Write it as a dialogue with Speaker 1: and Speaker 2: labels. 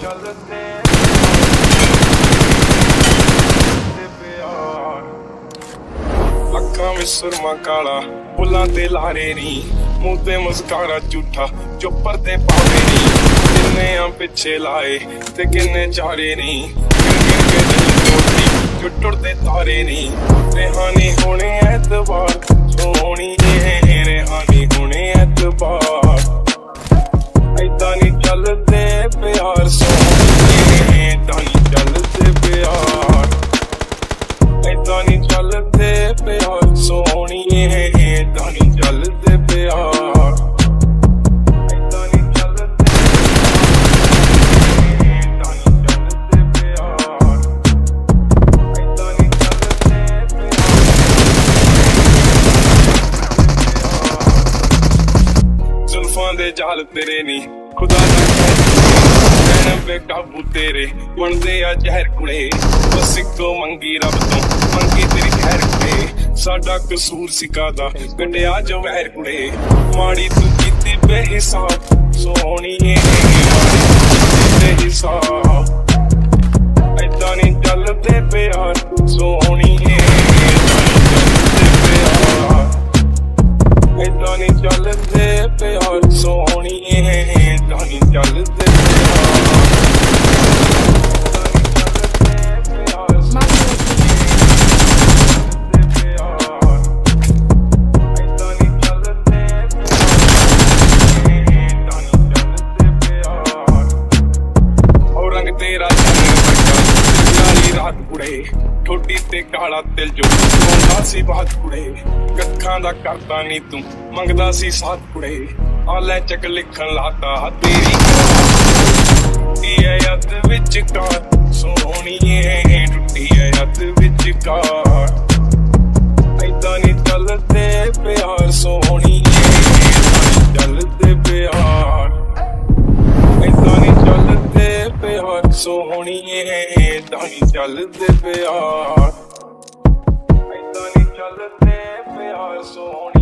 Speaker 1: ਚੱਲਦੇ ਅੱਖਾਂ ਵਿੱਚ ਸੁਰਮਾ ਕਾਲਾ ਬੁੱਲਾਂ ਤੇ ਲਾਰੇ ਨੀ ਮੂੰਹ ਤੇ ਮੁਸਕਾਰਾ ਝੂਠਾ ਜੋ ਪਰਦੇ ਪਾਵੇ ਨੀ ਕਿੰਨੇ ਆ ਪਿੱਛੇ ਲਾਏ ਤੇ ਕਿੰਨੇ ਚਾਰੇ ਨੀ ਗਿਣ ਕੇ ਦਿਲ ਜੋ ਟੁੱਟਦੇ ਤਾਰੇ ਨੀ ਰਹਿਾਨੀ ਹੋਣੇ ਐਤਵਾਰ ਸੋਹਣੀ ਏ ਰਹਿਾਨੀ ਹੋਣੇ ਐਤਵਾਰ ਏਦਾਂ ਨੀ ਚੱਲਦੇ ਪਿਆਰ ਸੋਹਣੀ ਏਦਾਂ ਨੀ ਚੱਲਦੇ ਪਿਆਰ ਏਦਾਂ ਨੀ ਚੱਲਦੇ ਪਿਆਰ ਸੋਹਣੀ ਏਦਾਂ ਨੀ ਚੱਲਦੇ ਪਿਆਰ ਏਦਾਂ ਨੀ ਚੱਲਦੇ ਏਦਾਂ ਨੀ ਚੱਲਦੇ ਪਿਆਰ ਏਦਾਂ ਨੀ ਚੱਲਦੇ ਪਿਆਰ ਜ਼ੁਲਫਾਂ ਦੇ ਜਾਲ ਤੇਰੇ ਨੀ ਖੁਦਾ ਦਾ ਕਹਿਣ ਬੇਕਾਬੂ ਤੇਰੇ ਬਣਦੇ ਆ ਜ਼ਹਿਰ ਕੁੜੇ ਬਸ ਇੱਕੋ ਮੰਗੀ ਰੱਬ ਤੋਂ ਮੰਗੀ ਤੇਰੀ ਖੈਰ ਕੁੜੇ ਸਾਡਾ ਕਸੂਰ ਸਿਕਾਦਾ ਕੱਢਿਆ ਜੋ ਵਹਿਰ ਕੁੜੇ ਮਾੜੀ ਤੂੰ ਕੀਤੀ ਬੇਹਿਸਾਬ ਸੋਹਣੀ ਏ ਬੇਹਿਸਾਬ ਏਦਾਂ ਨੀ ਚੱਲਦੇ ਪਿਆਰ ਸੋਹਣੀ ਏ ਏਦਾਂ ਨੀ ਚੱਲਦੇ ਪਿਆਰ ਸੋਹਣੀ ਏਦਾਂ ਨੀ ਚੱਲਦੇ ਠੋਡੀ ਤੇ ਕਾਲਾ ਤਿਲ ਜੋ ਰੋਂਦਾ ਸੀ ਬਾਤ ਕੁੜੇ ਕੱਖਾਂ ਦਾ ਕਰਦਾ ਨੀ ਤੂੰ ਮੰਗਦਾ ਸੀ ਸਾਥ ਕੁੜੇ ਆ ਲੈ ਚੱਕ ਲਿਖਣ ਲਾਤਾ ਤੇਰੀ ਟੁੱਟੀ ਐ ਅੱਧ ਵਿੱਚ ਕਾਰ ਸੋਹਣੀ ਏ ਟੁੱਟੀ ਐ ਅੱਧ ਵਿੱਚ ਕਾਰ ਏਦਾਂ ਨੀ ਚੱਲਦੇ ਪਿਆਰ ਸੋਹਣੀ ਏਦਾਂ ਨੀ ਚੱਲਦੇ ਪਿਆਰ ਏਦਾਂ ਨੀ ਚੱਲਦੇ ਪਿਆਰ ਸੋਹਣੀ ਏਦਾਂ ਨੀ ਚੱਲਦੇ ਪਿਆਰ ਏਦਾਂ ਨੀ ਚੱਲਦੇ ਪਿਆਰ ਸੋਹਣੀ